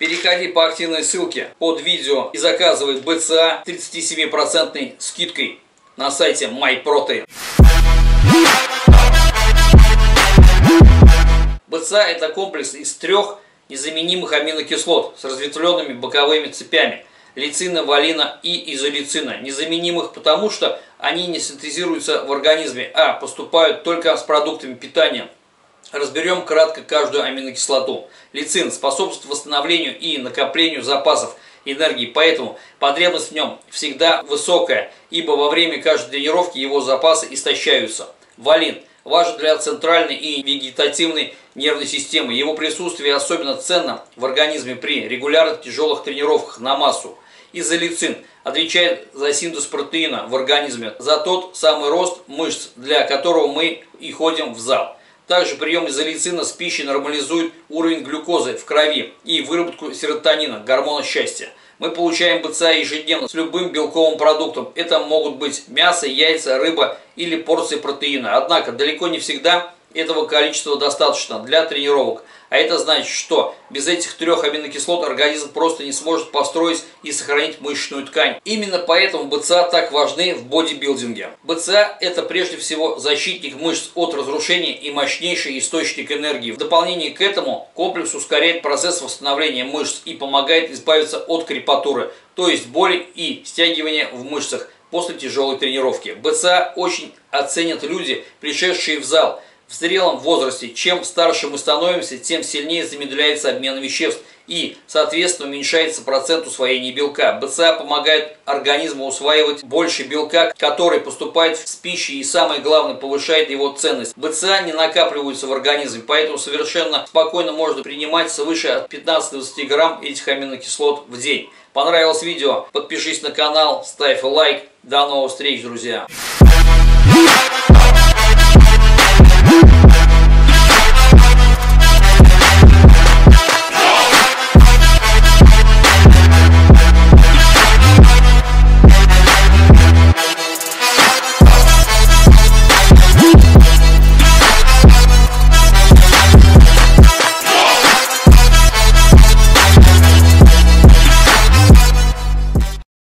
Переходи по активной ссылке под видео и заказывай БЦА 37% скидкой на сайте MyProtein. БЦА – это комплекс из 3 незаменимых аминокислот с разветвленными боковыми цепями – лейцина, валина и изолейцина. Незаменимых потому, что они не синтезируются в организме, а поступают только с продуктами питания. Разберем кратко каждую аминокислоту. Лейцин способствует восстановлению и накоплению запасов энергии, поэтому потребность в нем всегда высокая, ибо во время каждой тренировки его запасы истощаются. Валин важен для центральной и вегетативной нервной системы. Его присутствие особенно ценно в организме при регулярных тяжелых тренировках на массу. Изолейцин отвечает за синтез протеина в организме, за тот самый рост мышц, для которого мы и ходим в зал. Также прием изолейцина с пищей нормализует уровень глюкозы в крови и выработку серотонина, гормона счастья. Мы получаем БЦА ежедневно с любым белковым продуктом. Это могут быть мясо, яйца, рыба или порции протеина. Однако далеко не всегда этого количества достаточно для тренировок. А это значит, что без этих 3 аминокислот организм просто не сможет построить и сохранить мышечную ткань. Именно поэтому БЦА так важны в бодибилдинге. БЦА – это прежде всего защитник мышц от разрушения и мощнейший источник энергии. В дополнение к этому комплекс ускоряет процесс восстановления мышц и помогает избавиться от крепатуры, то есть боли и стягивания в мышцах после тяжелой тренировки. БЦА очень оценят люди, пришедшие в зал в зрелом возрасте. Чем старше мы становимся, тем сильнее замедляется обмен веществ и, соответственно, уменьшается процент усвоения белка. БЦА помогает организму усваивать больше белка, который поступает с пищей, и самое главное, повышает его ценность. БЦА не накапливается в организме, поэтому совершенно спокойно можно принимать свыше от 15-20 грамм этих аминокислот в день. Понравилось видео? Подпишись на канал, ставь лайк. До новых встреч, друзья!